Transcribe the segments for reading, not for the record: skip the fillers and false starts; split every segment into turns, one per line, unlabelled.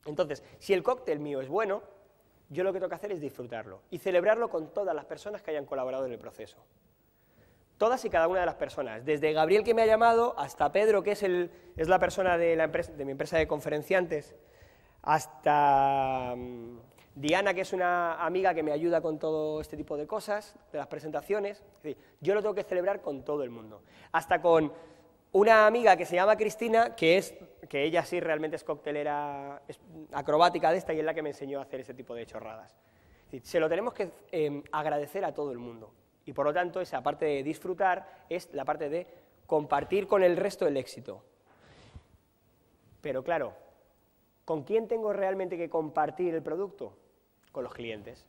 Entonces, si el cóctel mío es bueno, yo lo que tengo que hacer es disfrutarlo y celebrarlo con todas las personas que hayan colaborado en el proceso. Todas y cada una de las personas, desde Gabriel, que me ha llamado, hasta Pedro, que es la persona de mi empresa de conferenciantes, hasta Diana, que es una amiga que me ayuda con todo este tipo de cosas, de las presentaciones. Es decir, yo lo tengo que celebrar con todo el mundo. Hasta con una amiga que se llama Cristina, que ella sí realmente es coctelera, es acrobática de esta, y es la que me enseñó a hacer ese tipo de chorradas. Es decir, se lo tenemos que agradecer a todo el mundo. Y por lo tanto, esa parte de disfrutar es la parte de compartir con el resto el éxito. Pero claro, ¿con quién tengo realmente que compartir el producto? Con los clientes.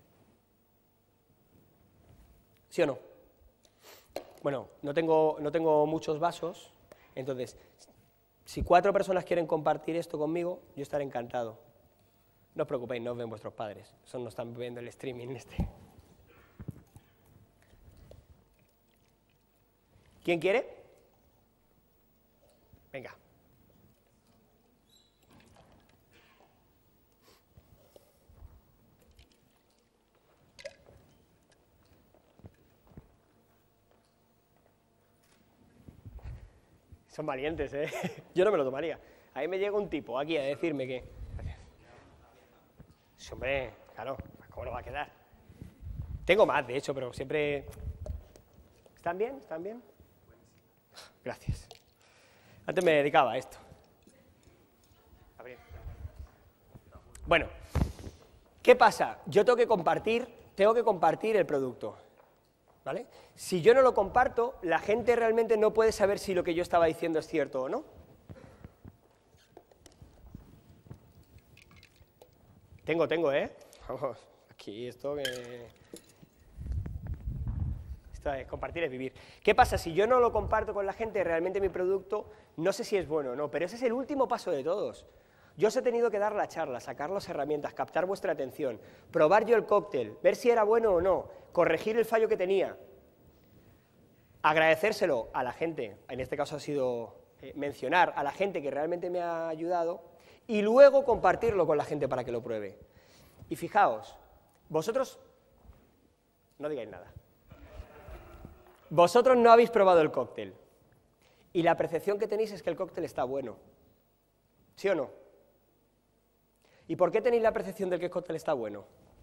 ¿Sí o no? Bueno, no tengo muchos vasos, entonces, si 4 personas quieren compartir esto conmigo, yo estaré encantado. No os preocupéis, no os ven vuestros padres, eso no están viendo el streaming este. ¿Quién quiere? Venga. Son valientes, ¿eh? Yo no me lo tomaría. Ahí me llega un tipo aquí a decirme que... Sí, hombre, claro, ¿cómo lo va a quedar? Tengo más, de hecho, pero siempre... ¿Están bien? ¿Están bien? Gracias. Antes me dedicaba a esto. Bueno, ¿qué pasa? Yo tengo que compartir el producto, ¿vale? Si yo no lo comparto, la gente realmente no puede saber si lo que yo estaba diciendo es cierto o no. Tengo, ¿eh? Vamos, aquí esto es compartir es vivir. ¿Qué pasa? Si yo no lo comparto con la gente, realmente mi producto, no sé si es bueno o no, pero ese es el último paso de todos. Yo os he tenido que dar la charla, sacar las herramientas, captar vuestra atención, probar yo el cóctel, ver si era bueno o no, corregir el fallo que tenía, agradecérselo a la gente, en este caso ha sido mencionar a la gente que realmente me ha ayudado, y luego compartirlo con la gente para que lo pruebe. Y fijaos, vosotros, no digáis nada, vosotros no habéis probado el cóctel, y la percepción que tenéis es que el cóctel está bueno, ¿sí o no? ¿Y por qué tenéis la percepción de que el cóctel está bueno?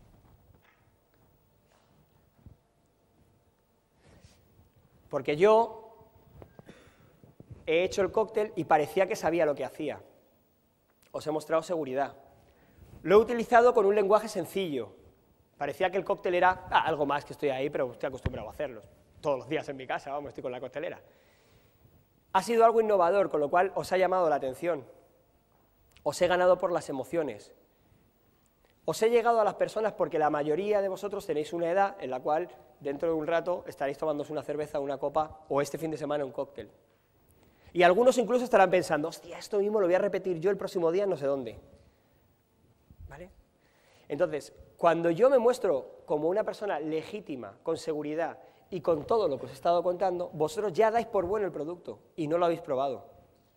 Porque yo he hecho el cóctel y parecía que sabía lo que hacía. Os he mostrado seguridad. Lo he utilizado con un lenguaje sencillo. Parecía que el cóctel era algo más, que estoy ahí, pero estoy acostumbrado a hacerlo. Todos los días en mi casa, vamos, estoy con la coctelera. Ha sido algo innovador, con lo cual os ha llamado la atención. Os he ganado por las emociones. Os he llegado a las personas porque la mayoría de vosotros tenéis una edad en la cual dentro de un rato estaréis tomándose una cerveza, una copa o este fin de semana un cóctel. Y algunos incluso estarán pensando, hostia, esto mismo lo voy a repetir yo el próximo día no sé dónde. ¿Vale? Entonces, cuando yo me muestro como una persona legítima, con seguridad y con todo lo que os he estado contando, vosotros ya dais por bueno el producto y no lo habéis probado.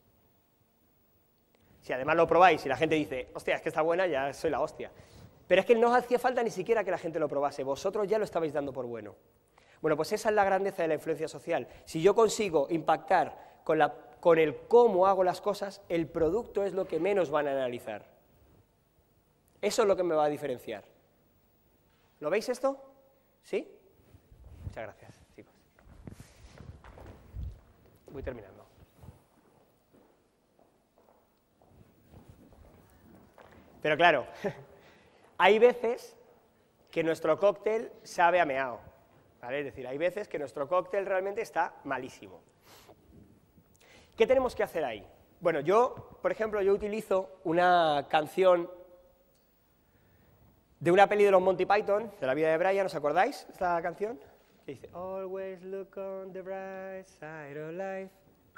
Si además lo probáis y la gente dice, hostia, es que está buena, ya soy la hostia. Pero es que no os hacía falta ni siquiera que la gente lo probase, vosotros ya lo estabais dando por bueno. Bueno, pues esa es la grandeza de la influencia social. Si yo consigo impactar con el cómo hago las cosas, el producto es lo que menos van a analizar. Eso es lo que me va a diferenciar. ¿Lo veis esto? ¿Sí? Muchas gracias, chicos. Voy terminando. Pero claro, hay veces que nuestro cóctel sabe a meao, ¿vale? Es decir, hay veces que nuestro cóctel realmente está malísimo. ¿Qué tenemos que hacer ahí? Bueno, yo, por ejemplo, yo utilizo una canción de una peli de los Monty Python, de la vida de Brian, ¿os acordáis de esta canción? Que dice, always look on the bright side of life.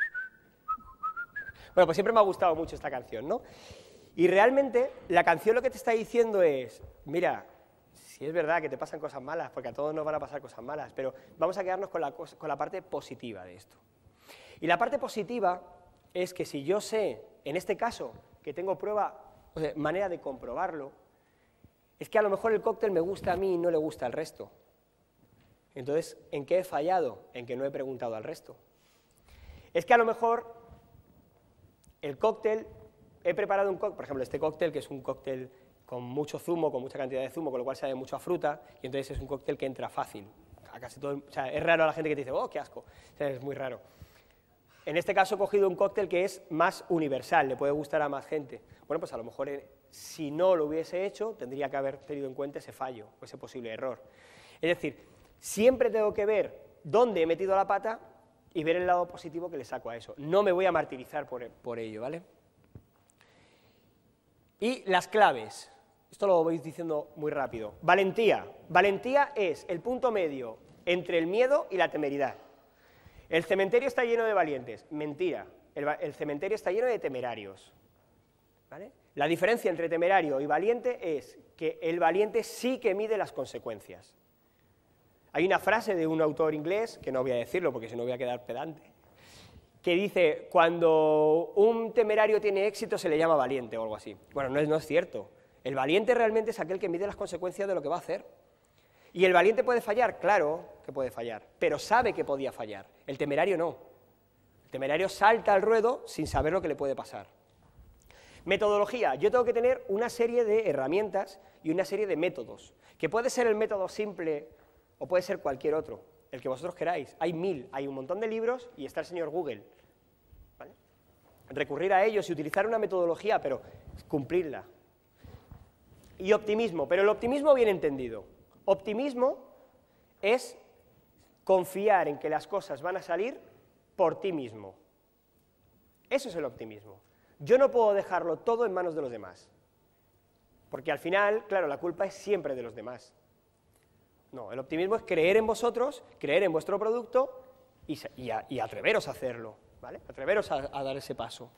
Bueno, pues siempre me ha gustado mucho esta canción, ¿no? Y realmente la canción lo que te está diciendo es, mira, si es verdad que te pasan cosas malas, porque a todos nos van a pasar cosas malas, pero vamos a quedarnos con la parte positiva de esto. Y la parte positiva es que si yo sé, en este caso, que tengo prueba o sea, manera de comprobarlo, es que a lo mejor el cóctel me gusta a mí y no le gusta al resto. Entonces, ¿en qué he fallado? En que no he preguntado al resto. Es que a lo mejor el cóctel, he preparado un cóctel, por ejemplo, este cóctel, que es un cóctel con mucho zumo, con mucha cantidad de zumo, con lo cual sabe mucho a fruta, y entonces es un cóctel que entra fácil. A casi todo, o sea, es raro a la gente que te dice, oh, qué asco, o sea, es muy raro. En este caso he cogido un cóctel que es más universal, le puede gustar a más gente. Bueno, pues a lo mejor si no lo hubiese hecho, tendría que haber tenido en cuenta ese fallo, o ese posible error. Es decir, siempre tengo que ver dónde he metido la pata y ver el lado positivo que le saco a eso. No me voy a martirizar por ello, ¿vale? Y las claves, esto lo voy diciendo muy rápido. Valentía. Valentía es el punto medio entre el miedo y la temeridad. El cementerio está lleno de valientes. Mentira. El cementerio está lleno de temerarios. ¿Vale? La diferencia entre temerario y valiente es que el valiente sí que mide las consecuencias. Hay una frase de un autor inglés, que no voy a decirlo porque si no voy a quedar pedante, que dice, cuando un temerario tiene éxito se le llama valiente o algo así. Bueno, no es cierto. El valiente realmente es aquel que mide las consecuencias de lo que va a hacer. ¿Y el valiente puede fallar? Claro que puede fallar, pero sabe que podía fallar. El temerario no. El temerario salta al ruedo sin saber lo que le puede pasar. Metodología. Yo tengo que tener una serie de herramientas y una serie de métodos, que puede ser el método simple o puede ser cualquier otro, el que vosotros queráis. Hay 1000, hay un montón de libros y está el señor Google. ¿Vale? Recurrir a ellos y utilizar una metodología, pero cumplirla. Y optimismo, pero el optimismo bien entendido. Optimismo es confiar en que las cosas van a salir por ti mismo. Eso es el optimismo. Yo no puedo dejarlo todo en manos de los demás, porque al final, claro, la culpa es siempre de los demás. No, el optimismo es creer en vosotros, creer en vuestro producto y atreveros a hacerlo, ¿vale? Atreveros a dar ese paso.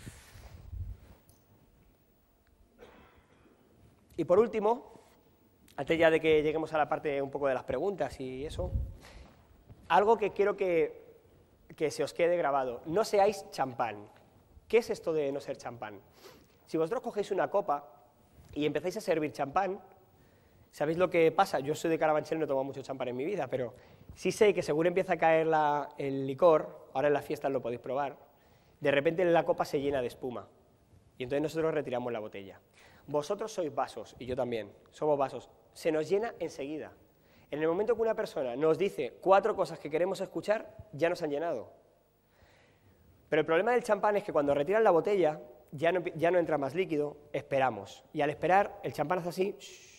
Y por último, antes ya de que lleguemos a la parte un poco de las preguntas y eso, algo que quiero que se os quede grabado. No seáis champán. ¿Qué es esto de no ser champán? Si vosotros cogéis una copa y empezáis a servir champán, ¿sabéis lo que pasa? Yo soy de Carabanchel, no he tomado mucho champán en mi vida, pero sí sé que según empieza a caer el licor, ahora en las fiestas lo podéis probar, de repente la copa se llena de espuma y entonces nosotros retiramos la botella. Vosotros sois vasos, y yo también, somos vasos, se nos llena enseguida. En el momento que una persona nos dice 4 cosas que queremos escuchar, ya nos han llenado. Pero el problema del champán es que cuando retiran la botella, ya no entra más líquido, esperamos. Y al esperar, el champán hace así,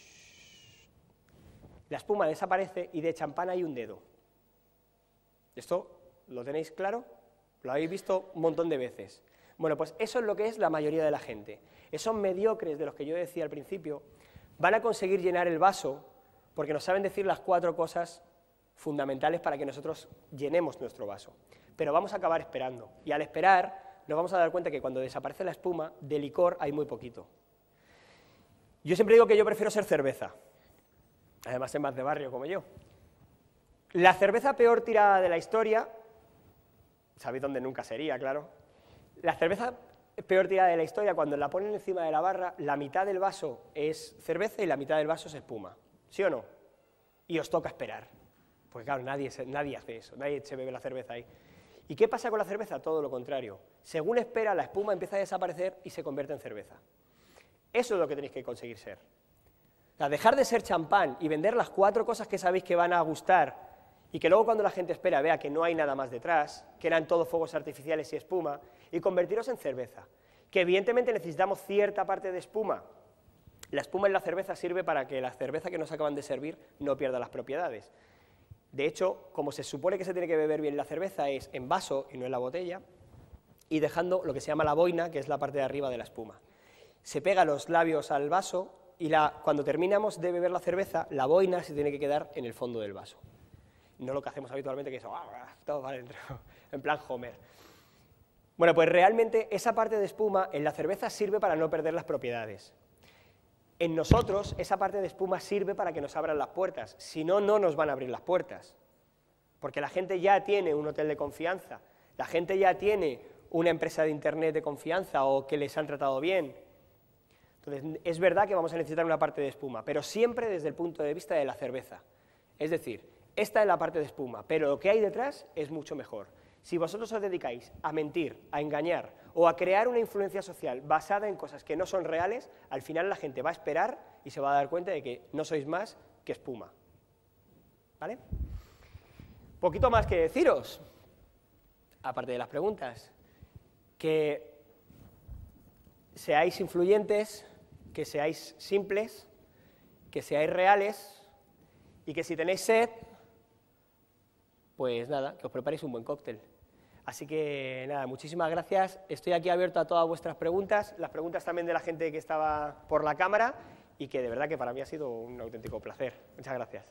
la espuma desaparece y de champán hay un dedo. ¿Esto lo tenéis claro? Lo habéis visto un montón de veces. Bueno, pues eso es lo que es la mayoría de la gente. Esos mediocres de los que yo decía al principio van a conseguir llenar el vaso porque nos saben decir las 4 cosas fundamentales para que nosotros llenemos nuestro vaso. Pero vamos a acabar esperando. Y al esperar nos vamos a dar cuenta que cuando desaparece la espuma, de licor hay muy poquito. Yo siempre digo que yo prefiero ser cerveza. Además es más de barrio como yo. La cerveza peor tirada de la historia, sabéis dónde nunca sería, claro. La cerveza peor tirada de la historia, cuando la ponen encima de la barra, la mitad del vaso es cerveza y la mitad del vaso es espuma. ¿Sí o no? Y os toca esperar. Porque claro, nadie hace eso, nadie se bebe la cerveza ahí. ¿Y qué pasa con la cerveza? Todo lo contrario. Según espera, la espuma empieza a desaparecer y se convierte en cerveza. Eso es lo que tenéis que conseguir ser. O sea, dejar de ser champán y vender las 4 cosas que sabéis que van a gustar y que luego cuando la gente espera vea que no hay nada más detrás, que eran todos fuegos artificiales y espuma, y convertiros en cerveza. Que evidentemente necesitamos cierta parte de espuma. La espuma en la cerveza sirve para que la cerveza que nos acaban de servir no pierda las propiedades. De hecho, como se supone que se tiene que beber bien la cerveza es en vaso y no en la botella, y dejando lo que se llama la boina, que es la parte de arriba de la espuma. Se pega los labios al vaso y cuando terminamos de beber la cerveza, la boina se tiene que quedar en el fondo del vaso. No lo que hacemos habitualmente, que es todo para adentro, en plan Homer. Bueno, pues realmente esa parte de espuma en la cerveza sirve para no perder las propiedades. En nosotros, esa parte de espuma sirve para que nos abran las puertas, si no, no nos van a abrir las puertas. Porque la gente ya tiene un hotel de confianza, la gente ya tiene una empresa de internet de confianza o que les han tratado bien. Entonces, es verdad que vamos a necesitar una parte de espuma, pero siempre desde el punto de vista de la cerveza. Es decir, esta es la parte de espuma, pero lo que hay detrás es mucho mejor. Si vosotros os dedicáis a mentir, a engañar o a crear una influencia social basada en cosas que no son reales, al final la gente va a esperar y se va a dar cuenta de que no sois más que espuma. ¿Vale? Poquito más que deciros, aparte de las preguntas, que seáis influyentes, que seáis simples, que seáis reales y que si tenéis sed, pues nada, que os preparéis un buen cóctel. Así que nada, muchísimas gracias. Estoy aquí abierto a todas vuestras preguntas, las preguntas también de la gente que estaba por la cámara y que de verdad que para mí ha sido un auténtico placer. Muchas gracias.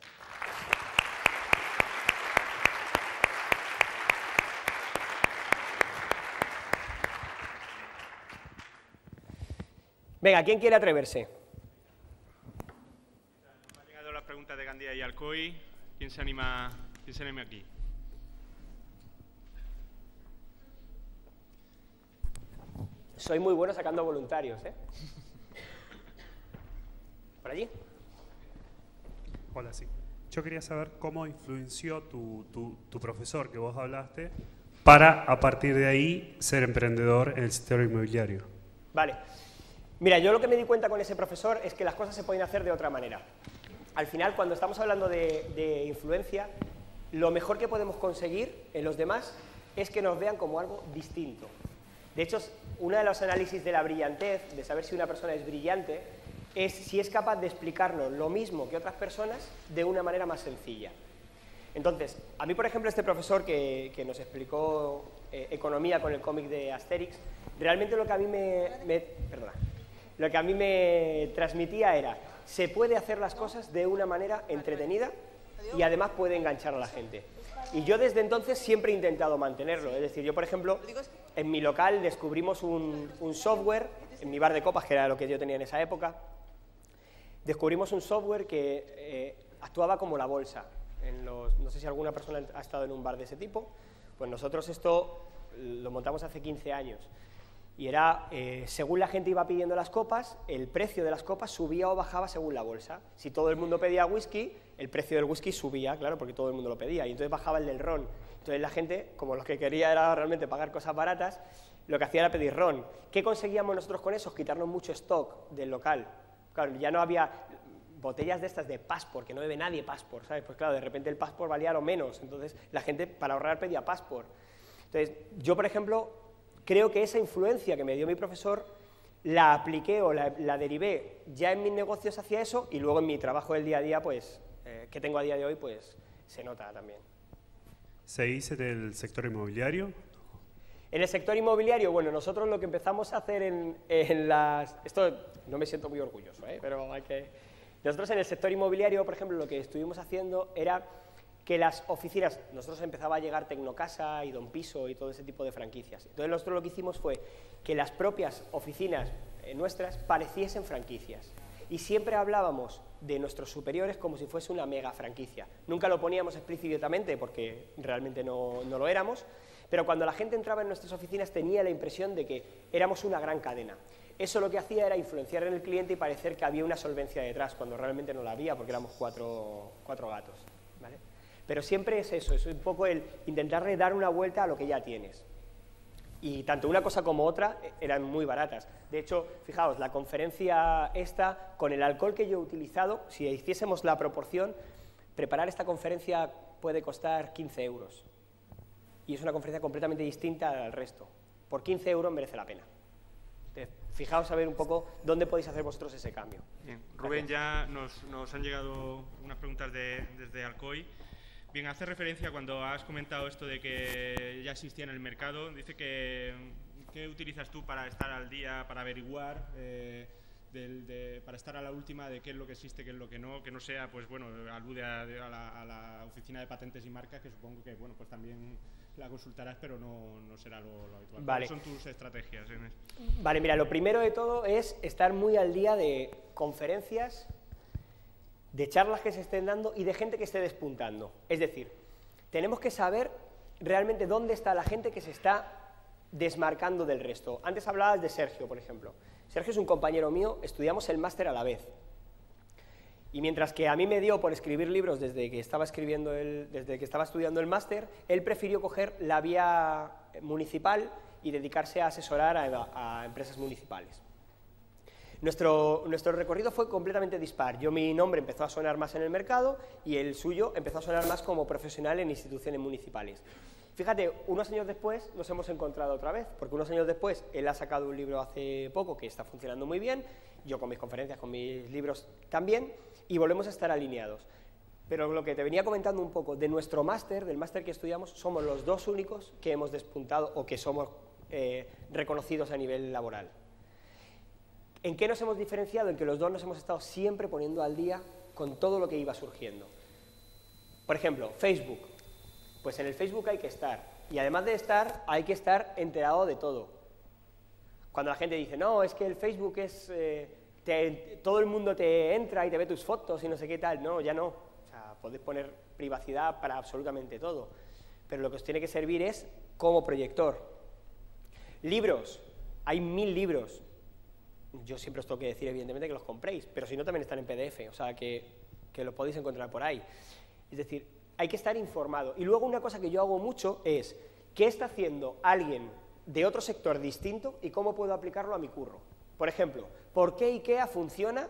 Venga, ¿quién quiere atreverse?
Me han llegado las preguntas de Gandía y Alcoy. ¿Quién se anima aquí?
Soy muy bueno sacando voluntarios, ¿eh? ¿Por allí?
Hola, sí. Yo quería saber cómo influenció tu profesor que vos hablaste para, a partir de ahí, ser emprendedor en el sector inmobiliario.
Vale. Mira, yo lo que me di cuenta con ese profesor es que las cosas se pueden hacer de otra manera. Al final, cuando estamos hablando de influencia, lo mejor que podemos conseguir en los demás es que nos vean como algo distinto. De hecho, uno de los análisis de la brillantez, de saber si una persona es brillante, es si es capaz de explicarnos lo mismo que otras personas de una manera más sencilla. Entonces, a mí, por ejemplo, este profesor que nos explicó economía con el cómic de Asterix, realmente lo que a mí me transmitía era, se puede hacer las cosas de una manera entretenida y además puede enganchar a la gente. Y yo desde entonces siempre he intentado mantenerlo. Es decir, yo, por ejemplo, en mi local descubrimos un software, en mi bar de copas, que era lo que yo tenía en esa época, descubrimos un software que actuaba como la bolsa. No sé si alguna persona ha estado en un bar de ese tipo, pues nosotros esto lo montamos hace 15 años. Y era, según la gente iba pidiendo las copas, el precio de las copas subía o bajaba según la bolsa. Si todo el mundo pedía whisky, el precio del whisky subía, claro, porque todo el mundo lo pedía, y entonces bajaba el del ron. Entonces la gente, como lo que quería era realmente pagar cosas baratas, lo que hacía era pedir ron. ¿Qué conseguíamos nosotros con eso? Quitarnos mucho stock del local. Claro, ya no había botellas de estas de Passport, que no bebe nadie Passport, ¿sabes? Pues claro, de repente el Passport valía lo menos, entonces la gente para ahorrar pedía Passport. Entonces, yo, por ejemplo, creo que esa influencia que me dio mi profesor la apliqué o la derivé ya en mis negocios hacia eso y luego en mi trabajo del día a día, pues, que tengo a día de hoy, pues, se nota también.
¿Se dice del sector inmobiliario?
En el sector inmobiliario, bueno, nosotros lo que empezamos a hacer en las... Esto no me siento muy orgulloso, pero hay que... Nosotros en el sector inmobiliario, por ejemplo, lo que estuvimos haciendo era que las oficinas, nosotros empezaba a llegar Tecnocasa y Don Piso y todo ese tipo de franquicias. Entonces nosotros lo que hicimos fue que las propias oficinas nuestras pareciesen franquicias. Y siempre hablábamos de nuestros superiores como si fuese una mega franquicia. Nunca lo poníamos explícitamente porque realmente no lo éramos, pero cuando la gente entraba en nuestras oficinas tenía la impresión de que éramos una gran cadena. Eso lo que hacía era influenciar en el cliente y parecer que había una solvencia detrás, cuando realmente no la había porque éramos cuatro gatos, ¿vale? Pero siempre es eso, es un poco el intentarle dar una vuelta a lo que ya tienes. Y tanto una cosa como otra eran muy baratas. De hecho, fijaos, la conferencia esta, con el alcohol que yo he utilizado, si hiciésemos la proporción, preparar esta conferencia puede costar 15 euros. Y es una conferencia completamente distinta al resto. Por 15 euros merece la pena. Entonces, fijaos a ver un poco dónde podéis hacer vosotros ese cambio.
Bien. Rubén, ya nos han llegado unas preguntas desde Alcoy. Bien, hace referencia cuando has comentado esto de que ya existía en el mercado, dice que ¿qué utilizas tú para estar al día, para averiguar, para estar a la última de qué es lo que existe, qué es lo que no sea, pues bueno, alude a la oficina de patentes y marcas, que supongo que bueno, pues también la consultarás, pero no será lo habitual.
Vale.
¿Cuáles son tus estrategias en esto?
Vale, mira, lo primero de todo es estar muy al día de conferencias, de charlas que se estén dando y de gente que esté despuntando. Es decir, tenemos que saber realmente dónde está la gente que se está desmarcando del resto. Antes hablabas de Sergio, por ejemplo. Sergio es un compañero mío, estudiamos el máster a la vez. Y mientras que a mí me dio por escribir libros desde que estaba estudiando el máster, él prefirió coger la vía municipal y dedicarse a asesorar a empresas municipales. Nuestro recorrido fue completamente dispar. Mi nombre empezó a sonar más en el mercado y el suyo empezó a sonar más como profesional en instituciones municipales. Fíjate, unos años después nos hemos encontrado otra vez, porque unos años después él ha sacado un libro hace poco que está funcionando muy bien, yo con mis conferencias, con mis libros también, y volvemos a estar alineados. Pero lo que te venía comentando un poco, de nuestro máster, del máster que estudiamos, somos los dos únicos que hemos despuntado o que somos reconocidos a nivel laboral. ¿En qué nos hemos diferenciado? En que los dos nos hemos estado siempre poniendo al día con todo lo que iba surgiendo. Por ejemplo, Facebook. Pues en el Facebook hay que estar. Y además de estar, hay que estar enterado de todo. Cuando la gente dice, no, es que el Facebook es... todo el mundo te entra y te ve tus fotos y no sé qué tal. No, ya no. O sea, podéis poner privacidad para absolutamente todo. Pero lo que os tiene que servir es como proyector. Libros. Hay 1000 libros. Yo siempre os tengo que decir, evidentemente, que los compréis, pero si no, también están en PDF, o sea, que lo podéis encontrar por ahí. Es decir, hay que estar informado. Y luego una cosa que yo hago mucho es, ¿qué está haciendo alguien de otro sector distinto y cómo puedo aplicarlo a mi curro? Por ejemplo, ¿por qué IKEA funciona?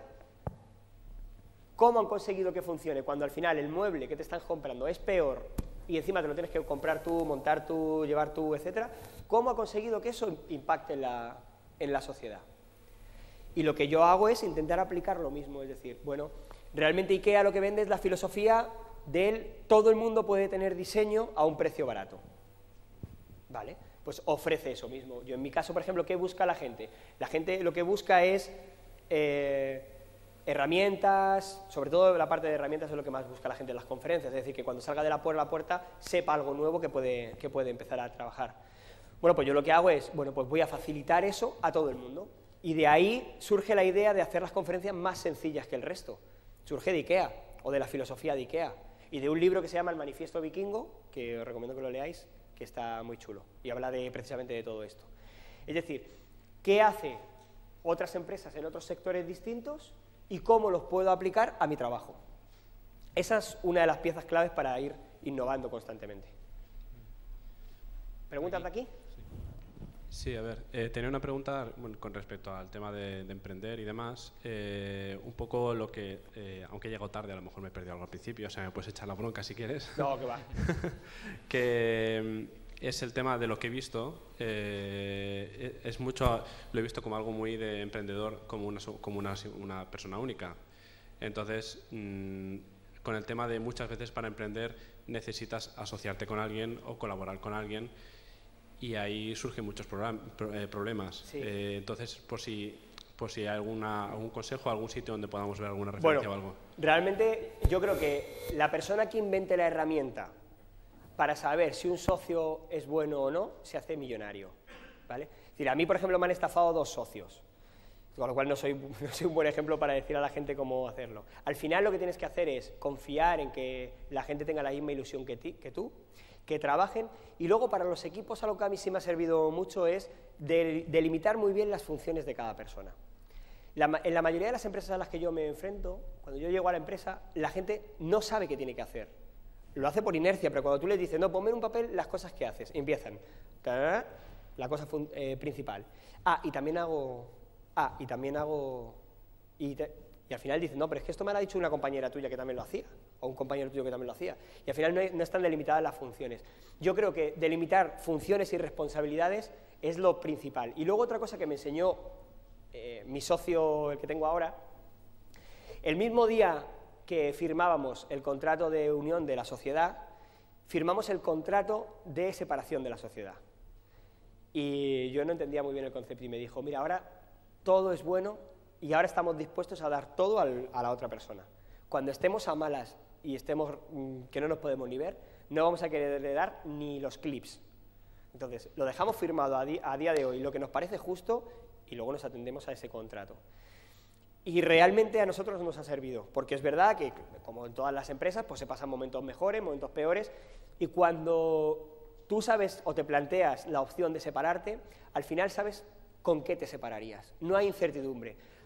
¿Cómo han conseguido que funcione cuando al final el mueble que te están comprando es peor y encima te lo tienes que comprar tú, montar tú, llevar tú, etcétera? ¿Cómo ha conseguido que eso impacte en la sociedad? Y lo que yo hago es intentar aplicar lo mismo, es decir, bueno, realmente IKEA lo que vende es la filosofía del todo el mundo puede tener diseño a un precio barato, ¿vale? Pues ofrece eso mismo. Yo en mi caso, por ejemplo, ¿qué busca la gente? La gente lo que busca es herramientas, sobre todo la parte de herramientas es lo que más busca la gente en las conferencias, es decir, que cuando salga de la puerta sepa algo nuevo que puede empezar a trabajar. Bueno, pues yo lo que hago es, bueno, pues voy a facilitar eso a todo el mundo. Y de ahí surge la idea de hacer las conferencias más sencillas que el resto. Surge de IKEA, o de la filosofía de IKEA, y de un libro que se llama El Manifiesto Vikingo, que os recomiendo que lo leáis, que está muy chulo, y habla precisamente de todo esto. Es decir, ¿qué hace otras empresas en otros sectores distintos y cómo los puedo aplicar a mi trabajo? Esa es una de las piezas claves para ir innovando constantemente. ¿Preguntas de aquí?
Sí, a ver, tenía una pregunta con respecto al tema de emprender y demás. Un poco lo que, aunque he llegado tarde, a lo mejor me he perdido algo al principio, o sea, me puedes echar la bronca si quieres.
No, que va.
Que es el tema de lo que he visto. Es mucho, lo he visto como algo muy de emprendedor, como una persona única. Entonces, con el tema de muchas veces para emprender necesitas asociarte con alguien o colaborar con alguien. Y ahí surgen muchos problemas.
Sí.
Entonces, por si hay algún consejo, algún sitio donde podamos ver alguna referencia o algo.
Realmente yo creo que la persona que invente la herramienta para saber si un socio es bueno o no, se hace millonario, ¿vale? Es decir, a mí, por ejemplo, me han estafado 2 socios, con lo cual no soy un buen ejemplo para decir a la gente cómo hacerlo. Al final lo que tienes que hacer es confiar en que la gente tenga la misma ilusión que tú, que trabajen, y luego para los equipos algo que a mí sí me ha servido mucho es delimitar muy bien las funciones de cada persona. En la mayoría de las empresas a las que yo me enfrento, cuando yo llego a la empresa, la gente no sabe qué tiene que hacer. Lo hace por inercia, pero cuando tú les dices, no, ponme en un papel las cosas que haces, y empiezan, la cosa principal. Y también hago, y al final dicen, no, pero es que esto me lo ha dicho una compañera tuya que también lo hacía, o un compañero tuyo que también lo hacía, y al final no están delimitadas las funciones. Yo creo que delimitar funciones y responsabilidades es lo principal. Y luego otra cosa que me enseñó mi socio, el que tengo ahora, el mismo día que firmábamos el contrato de unión de la sociedad, firmamos el contrato de separación de la sociedad. Y yo no entendía muy bien el concepto y me dijo, mira, ahora todo es bueno y ahora estamos dispuestos a dar todo a la otra persona. Cuando estemos a malas y estemos que no nos podemos ni ver, no vamos a quererle dar ni los clips. Entonces, lo dejamos firmado a día de hoy, lo que nos parece justo, y luego nos atendemos a ese contrato. Y realmente a nosotros nos ha servido, porque es verdad que, como en todas las empresas, pues se pasan momentos mejores, momentos peores, y cuando tú sabes o te planteas la opción de separarte, al final sabes con qué te separarías. No hay incertidumbre.